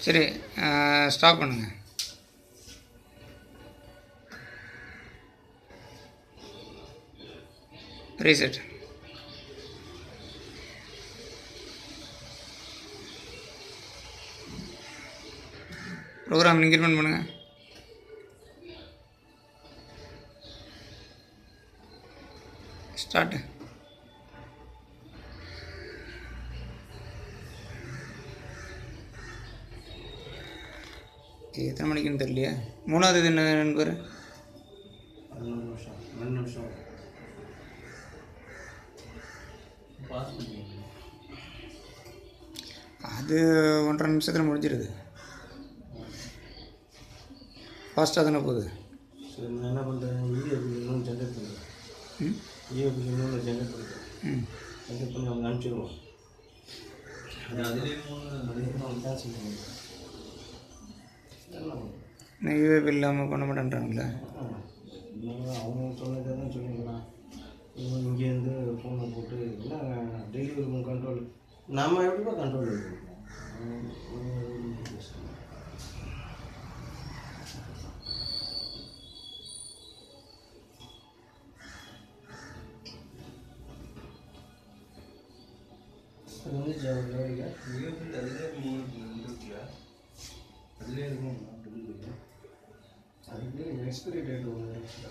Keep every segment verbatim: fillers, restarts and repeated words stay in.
சரி, ஸ்டாப் பண்ணுங்கள். Reset. Program increment பண்ணுங்கள். ஸ்டார்ட். எத்தனை மணிக்குன்னு தெரியலையா? மூணாவது இது என்ன நண்பர்? ரெண்டு நிமிஷம் ரெண்டு நிமிஷம் அது ஒன்றரை நிமிஷத்தில் முடிஞ்சிருது. ஃபாஸ்ட்டாக தானே போகுது. சரி, நான் என்ன பண்ணுறேன், இஏபியில் இன்னொன்று ஜென்ரேட் பண்ணுறேன். ம் இஏபியில் இன்னொன்று ஜென்ரேட் பண்ணுறேன். ம் ஜென்ரேட் பண்ணி அவங்க அனுப்பிச்சிடுவோம். அது அதிலே மூணு அதுக்கப்புறம் கேன்சல் பண்ணுவோம். நான் யூஏபி இல்லாமல் பண்ண மாட்டேன்றாங்களே. அவங்க சொன்னதை தான் சொல்லிக்கலாம். இங்கேருந்து ஃபோனை போட்டு இல்லை டெய்லி இருக்கும் கண்ட்ரோல். நம்ம எப்படிப்பா கண்ட்ரோல் இருக்கும்? அது வந்து ஜவுளிக்கா அதிலே மூணு இருக்குல்ல, அதிலே இருக்கும். அதுக்கு எக்ஸ்பைரி டேட் ஒன்று எக்ஸ்ட்ரா.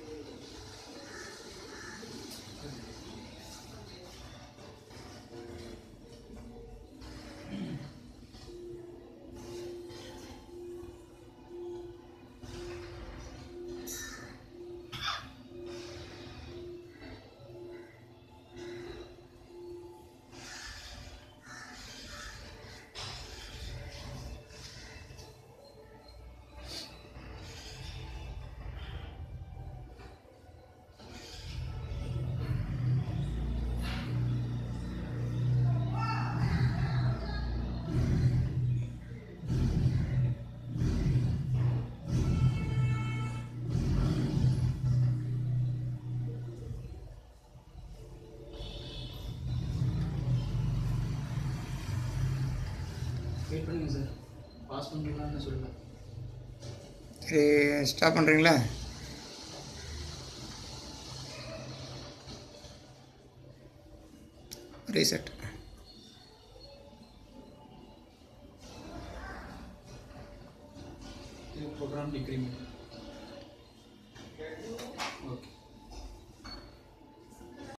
வெயிட் பண்ணுங்கள் சார், பாஸ் பண்ணுறீங்களான்னு சொல்லுங்கள். சரி, ஸ்டாப் பண்ணுறீங்களா? ரீசெட். Program decrement.